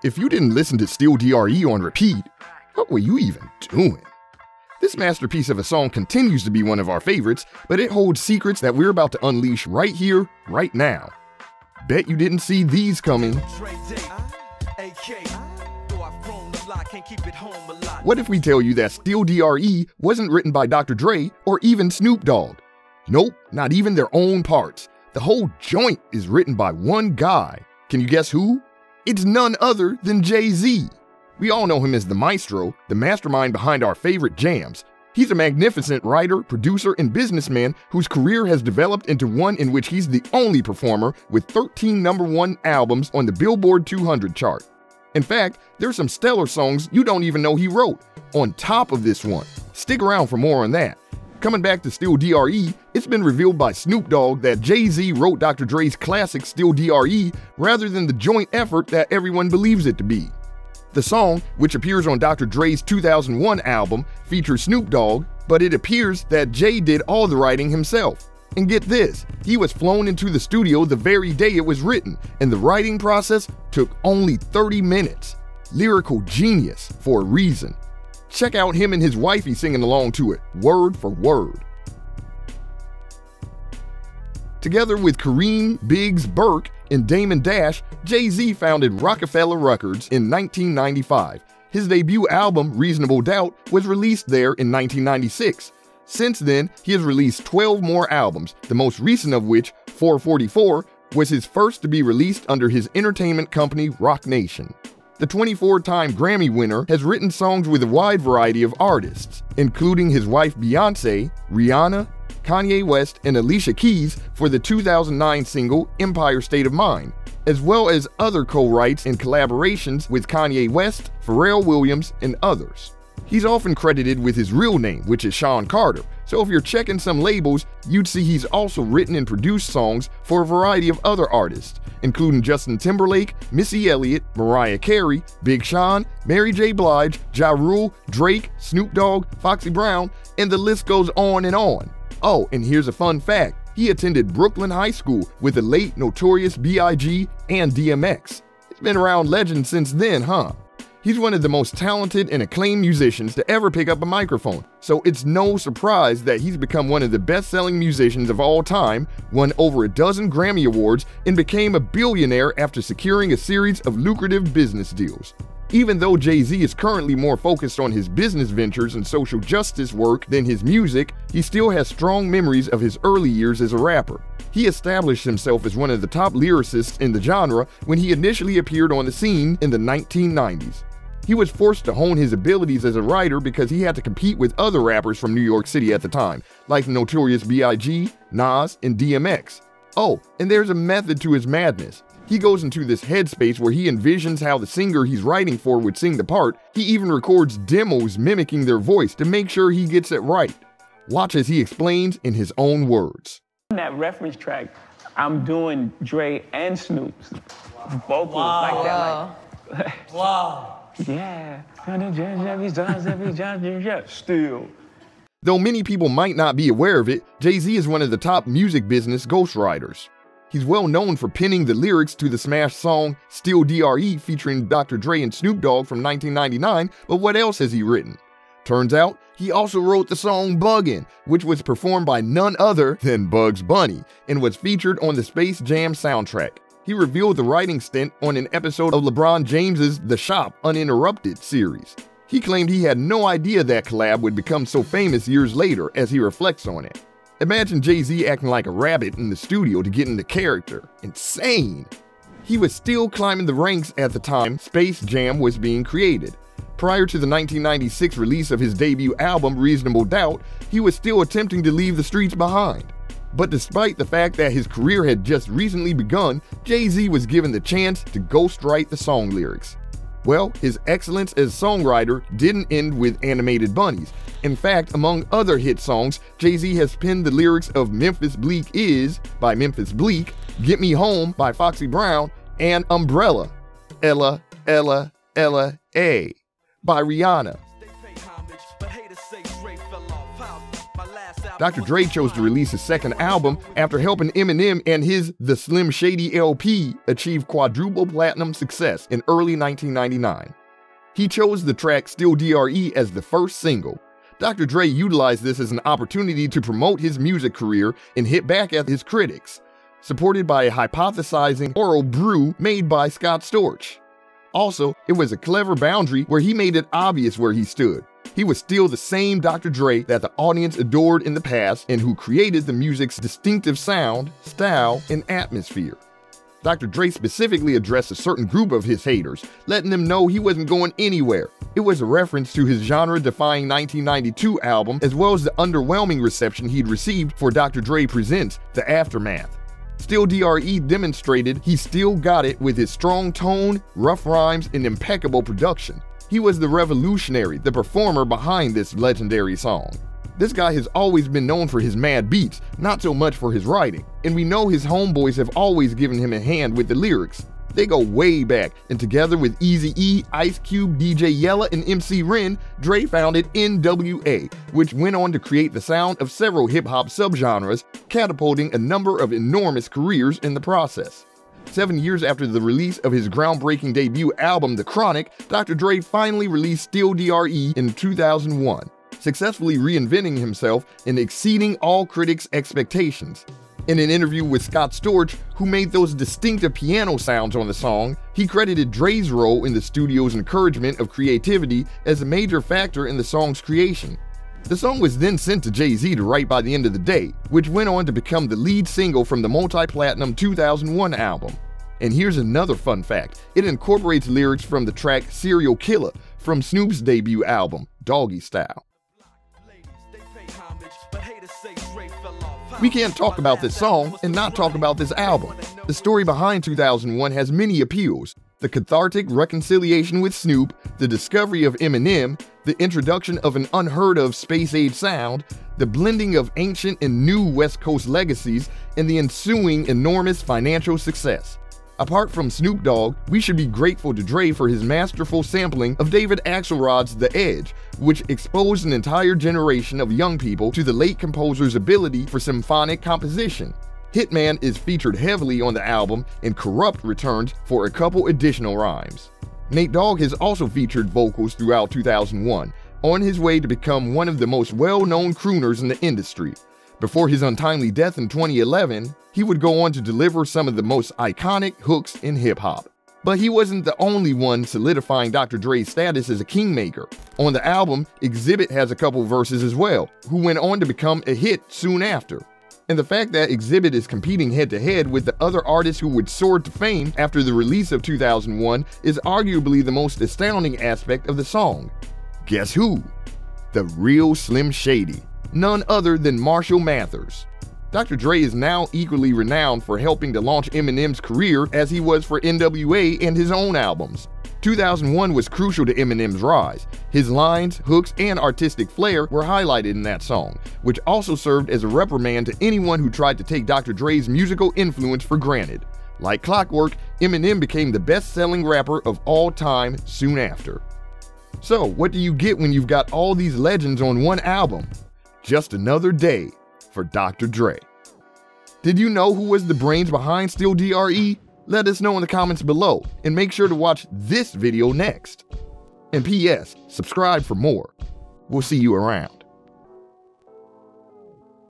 If you didn't listen to Still D.R.E. on repeat, what were you even doing? This masterpiece of a song continues to be one of our favorites, but it holds secrets that we're about to unleash right here, right now. Bet you didn't see these coming. What if we tell you that Still D.R.E. wasn't written by Dr. Dre or even Snoop Dogg? Nope, not even their own parts. The whole joint is written by one guy. Can you guess who? It's none other than Jay-Z. We all know him as the maestro, the mastermind behind our favorite jams. He's a magnificent writer, producer, and businessman whose career has developed into one in which he's the only performer with 13 #1 albums on the Billboard 200 chart. In fact, there's some stellar songs you don't even know he wrote, on top of this one. Stick around for more on that. Coming back to Still D.R.E., it's been revealed by Snoop Dogg that Jay-Z wrote Dr. Dre's classic Still D.R.E. rather than the joint effort that everyone believes it to be. The song, which appears on Dr. Dre's 2001 album, features Snoop Dogg, but it appears that Jay did all the writing himself. And get this, he was flown into the studio the very day it was written, and the writing process took only 30 minutes. Lyrical genius for a reason. Check out him and his wifey singing along to it, word for word. Together with Kareem, Biggs, Burke, and Damon Dash, Jay-Z founded Rockefeller Records in 1995. His debut album, Reasonable Doubt, was released there in 1996. Since then, he has released 12 more albums, the most recent of which, 444, was his first to be released under his entertainment company, Roc Nation. The 24-time Grammy winner has written songs with a wide variety of artists, including his wife Beyoncé, Rihanna, Kanye West, and Alicia Keys for the 2009 single Empire State of Mind, as well as other co-writes and collaborations with Kanye West, Pharrell Williams, and others. He's often credited with his real name, which is Sean Carter, so if you're checking some labels, you'd see he's also written and produced songs for a variety of other artists, including Justin Timberlake, Missy Elliott, Mariah Carey, Big Sean, Mary J. Blige, Ja Rule, Drake, Snoop Dogg, Foxy Brown, and the list goes on and on. Oh, and here's a fun fact. He attended Brooklyn High School with the late Notorious B.I.G. and DMX. He's been around legend since then, huh? He's one of the most talented and acclaimed musicians to ever pick up a microphone, so it's no surprise that he's become one of the best-selling musicians of all time, won over a dozen Grammy Awards, and became a billionaire after securing a series of lucrative business deals. Even though Jay-Z is currently more focused on his business ventures and social justice work than his music, he still has strong memories of his early years as a rapper. He established himself as one of the top lyricists in the genre when he initially appeared on the scene in the 1990s. He was forced to hone his abilities as a writer because he had to compete with other rappers from New York City at the time, like Notorious B.I.G., Nas, and DMX. Oh, and there's a method to his madness. He goes into this headspace where he envisions how the singer he's writing for would sing the part. He even records demos mimicking their voice to make sure he gets it right. Watch as he explains in his own words. On that reference track, I'm doing Dre and Snoop's vocals like that. Wow. Yeah. Still. Though many people might not be aware of it, Jay-Z is one of the top music business ghostwriters. He's well known for penning the lyrics to the smash song Still D.R.E. featuring Dr. Dre and Snoop Dogg from 1999, but what else has he written? Turns out, he also wrote the song Buggin', which was performed by none other than Bugs Bunny, and was featured on the Space Jam soundtrack. He revealed the writing stint on an episode of LeBron James's The Shop Uninterrupted series. He claimed he had no idea that collab would become so famous years later as he reflects on it. Imagine Jay-Z acting like a rabbit in the studio to get into character. Insane! He was still climbing the ranks at the time Space Jam was being created. Prior to the 1996 release of his debut album Reasonable Doubt, he was still attempting to leave the streets behind. But despite the fact that his career had just recently begun, Jay-Z was given the chance to ghostwrite the song lyrics. Well, his excellence as songwriter didn't end with Animated Bunnies. In fact, among other hit songs, Jay-Z has penned the lyrics of Memphis Bleak Is by Memphis Bleak, Get Me Home by Foxy Brown, and Umbrella, Ella, Ella, Ella, A by Rihanna. Dr. Dre chose to release his second album after helping Eminem and his The Slim Shady LP achieve quadruple platinum success in early 1999. He chose the track Still D.R.E. as the first single. Dr. Dre utilized this as an opportunity to promote his music career and hit back at his critics, supported by a hypothesizing oral brew made by Scott Storch. Also, it was a clever boundary where he made it obvious where he stood. He was still the same Dr. Dre that the audience adored in the past and who created the music's distinctive sound, style, and atmosphere. Dr. Dre specifically addressed a certain group of his haters, letting them know he wasn't going anywhere. It was a reference to his genre-defying 1992 album, as well as the underwhelming reception he'd received for Dr. Dre Presents: The Aftermath. Still D.R.E. demonstrated he still got it with his strong tone, rough rhymes, and impeccable production. He was the revolutionary, the performer behind this legendary song. This guy has always been known for his mad beats, not so much for his writing, and we know his homeboys have always given him a hand with the lyrics. They go way back, and together with Eazy-E, Ice Cube, DJ Yella, and MC Ren, Dre founded NWA, which went on to create the sound of several hip-hop subgenres, catapulting a number of enormous careers in the process. 7 years after the release of his groundbreaking debut album, The Chronic, Dr. Dre finally released Still D.R.E. in 2001, successfully reinventing himself and exceeding all critics' expectations. In an interview with Scott Storch, who made those distinctive piano sounds on the song, he credited Dre's role in the studio's encouragement of creativity as a major factor in the song's creation. The song was then sent to Jay-Z to write by the end of the day, which went on to become the lead single from the multi-platinum 2001 album. And here's another fun fact: it incorporates lyrics from the track Serial Killer from Snoop's debut album, Doggy Style. We can't talk about this song and not talk about this album. The story behind 2001 has many appeals: the cathartic reconciliation with Snoop, the discovery of Eminem, the introduction of an unheard-of space-age sound, the blending of ancient and new West Coast legacies, and the ensuing enormous financial success. Apart from Snoop Dogg, we should be grateful to Dre for his masterful sampling of David Axelrod's The Edge, which exposed an entire generation of young people to the late composer's ability for symphonic composition. Hitman is featured heavily on the album, and Corrupt returns for a couple additional rhymes. Nate Dogg has also featured vocals throughout 2001, on his way to become one of the most well-known crooners in the industry. Before his untimely death in 2011, he would go on to deliver some of the most iconic hooks in hip-hop. But he wasn't the only one solidifying Dr. Dre's status as a kingmaker. On the album, Exhibit has a couple verses as well, who went on to become a hit soon after. And the fact that Exhibit is competing head-to-head with the other artists who would soar to fame after the release of 2001 is arguably the most astounding aspect of the song. Guess who? The real Slim Shady. None other than Marshall Mathers. Dr. Dre is now equally renowned for helping to launch Eminem's career as he was for NWA and his own albums. 2001 was crucial to Eminem's rise. His lines, hooks, and artistic flair were highlighted in that song, which also served as a reprimand to anyone who tried to take Dr. Dre's musical influence for granted. Like clockwork, Eminem became the best-selling rapper of all time soon after. So, what do you get when you've got all these legends on one album? Just another day for Dr. Dre. Did you know who was the brains behind Still D.R.E? Let us know in the comments below, and make sure to watch this video next. And P.S. subscribe for more. We'll see you around.